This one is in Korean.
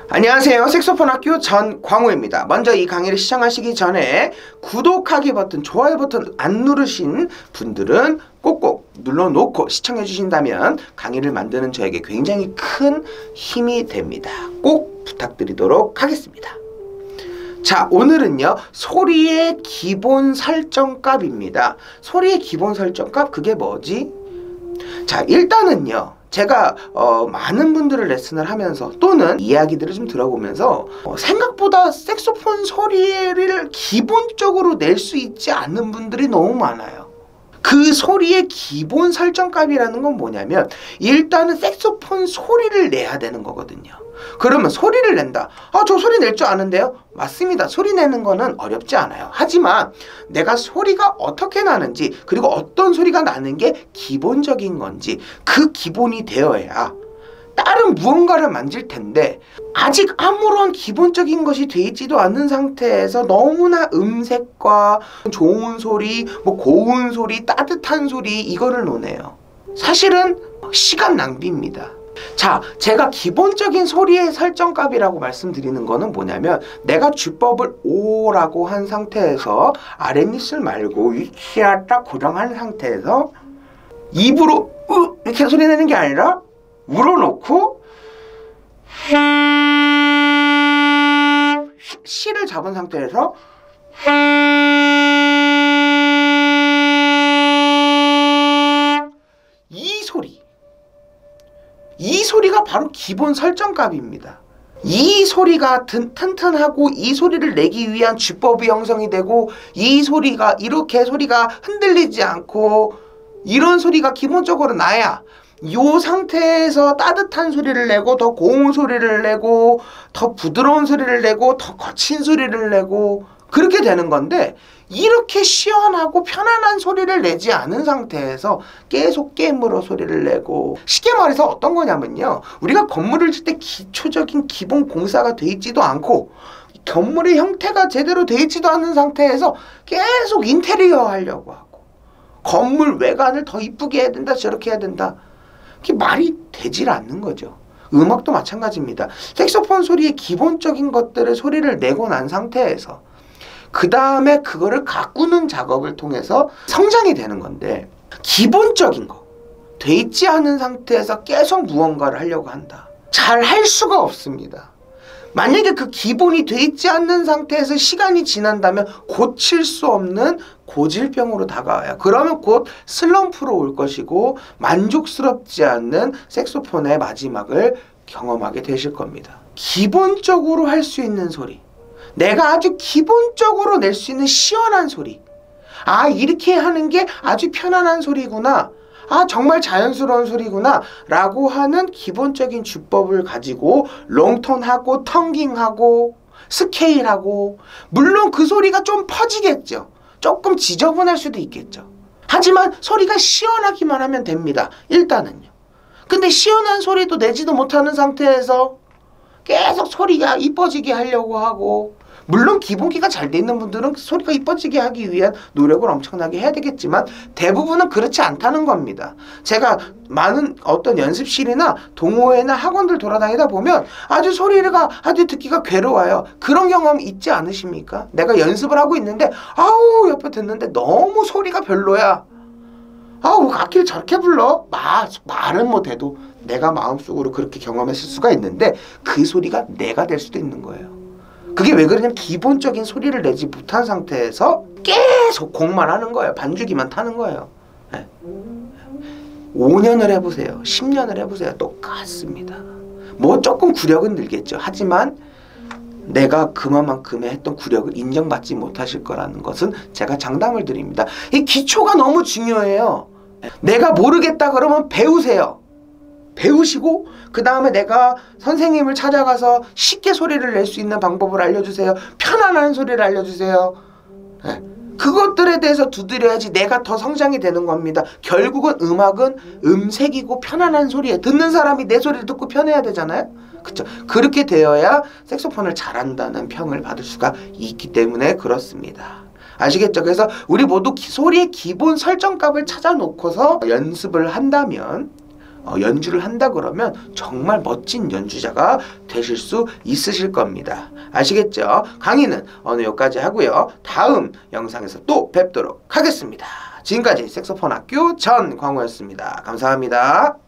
안녕하세요. 색소폰 학교 전광호입니다. 먼저 이 강의를 시청하시기 전에 구독하기 버튼, 좋아요 버튼 안 누르신 분들은 꼭꼭 눌러놓고 시청해 주신다면 강의를 만드는 저에게 굉장히 큰 힘이 됩니다. 꼭 부탁드리도록 하겠습니다. 자, 오늘은요, 소리의 기본 설정값입니다. 소리의 기본 설정값, 그게 뭐지? 자, 일단은요, 제가 많은 분들을 레슨을 하면서 또는 이야기들을 좀 들어보면서 생각보다 색소폰 소리를 기본적으로 낼 수 있지 않는 분들이 너무 많아요. 그 소리의 기본 설정값이라는 건 뭐냐면 일단은 색소폰 소리를 내야 되는 거거든요. 그러면 소리를 낸다. 저 소리 낼 줄 아는데요? 맞습니다. 소리 내는 거는 어렵지 않아요. 하지만 내가 소리가 어떻게 나는지, 그리고 어떤 소리가 나는 게 기본적인 건지, 그 기본이 되어야 다른 무언가를 만질 텐데 아직 아무런 기본적인 것이 돼 있지도 않는 상태에서 너무나 음색과 좋은 소리, 고운 소리, 따뜻한 소리, 이거를 노네요. 사실은 시간 낭비입니다. 자, 제가 기본적인 소리의 설정값이라고 말씀드리는 거는 뭐냐면 내가 주법을 오라고 한 상태에서 아랫입술 말고 위치에 딱 고정한 상태에서 입으로 이렇게 소리 내는 게 아니라 물어놓고 시를 잡은 상태에서 이 소리가 바로 기본 설정값입니다. 이 소리가 튼튼하고 이 소리를 내기 위한 주법이 형성이 되고 이 소리가 이렇게 소리가 흔들리지 않고 이런 소리가 기본적으로 나야 이 상태에서 따뜻한 소리를 내고 더 고운 소리를 내고 더 부드러운 소리를 내고 더 거친 소리를 내고 그렇게 되는 건데 이렇게 시원하고 편안한 소리를 내지 않은 상태에서 계속 깨물어 소리를 내고, 쉽게 말해서 어떤 거냐면요, 우리가 건물을 질 때 기초적인 기본 공사가 돼 있지도 않고 건물의 형태가 제대로 돼 있지도 않은 상태에서 계속 인테리어 하려고 하고 건물 외관을 더 이쁘게 해야 된다, 저렇게 해야 된다, 그게 말이 되질 않는 거죠. 음악도 마찬가지입니다. 색소폰 소리의 기본적인 것들을 소리를 내고 난 상태에서 그 다음에 그거를 가꾸는 작업을 통해서 성장이 되는 건데, 기본적인 거 돼 있지 않은 상태에서 계속 무언가를 하려고 한다, 잘 할 수가 없습니다. 만약에 그 기본이 돼 있지 않는 상태에서 시간이 지난다면 고칠 수 없는 고질병으로 다가와요. 그러면 곧 슬럼프로 올 것이고 만족스럽지 않는 색소폰의 마지막을 경험하게 되실 겁니다. 기본적으로 할 수 있는 소리, 내가 아주 기본적으로 낼 수 있는 시원한 소리, 이렇게 하는 게 아주 편안한 소리구나, 정말 자연스러운 소리구나 라고 하는 기본적인 주법을 가지고 롱톤하고 텅깅하고 스케일하고, 물론 그 소리가 좀 퍼지겠죠. 조금 지저분할 수도 있겠죠. 하지만 소리가 시원하기만 하면 됩니다. 일단은요. 근데 시원한 소리도 내지도 못하는 상태에서 계속 소리가 이뻐지게 하려고 하고, 물론 기본기가 잘 돼 있는 분들은 소리가 이뻐지게 하기 위한 노력을 엄청나게 해야 되겠지만 대부분은 그렇지 않다는 겁니다. 제가 많은 어떤 연습실이나 동호회나 학원들 돌아다니다 보면 아주 소리가 아주 듣기가 괴로워요. 그런 경험 있지 않으십니까? 내가 연습을 하고 있는데 옆에 듣는데 너무 소리가 별로야. 악기를 저렇게 불러? 말은 못해도 내가 마음속으로 그렇게 경험했을 수가 있는데 그 소리가 내가 될 수도 있는 거예요. 그게 왜 그러냐면 기본적인 소리를 내지 못한 상태에서 계속 곡만 하는 거예요. 반주기만 타는 거예요. 5년을 해보세요. 10년을 해보세요. 똑같습니다. 조금 구력은 늘겠죠. 하지만 내가 그만큼의 했던 구력을 인정받지 못하실 거라는 것은 제가 장담을 드립니다. 이 기초가 너무 중요해요. 내가 모르겠다 그러면 배우세요. 배우시고 그 다음에 내가 선생님을 찾아가서 쉽게 소리를 낼 수 있는 방법을 알려주세요. 편안한 소리를 알려주세요. 그것들에 대해서 두드려야지 내가 더 성장이 되는 겁니다. 결국은 음악은 음색이고 편안한 소리에 듣는 사람이 내 소리를 듣고 편해야 되잖아요. 그쵸? 그렇게 되어야 색소폰을 잘한다는 평을 받을 수가 있기 때문에 그렇습니다. 아시겠죠? 그래서 우리 모두 소리의 기본 설정값을 찾아놓고서 연습을 한다면 연주를 한다 그러면 정말 멋진 연주자가 되실 수 있으실 겁니다. 아시겠죠? 강의는 오늘 여기까지 하고요. 다음 영상에서 또 뵙도록 하겠습니다. 지금까지 색소폰 학교 전광호였습니다. 감사합니다.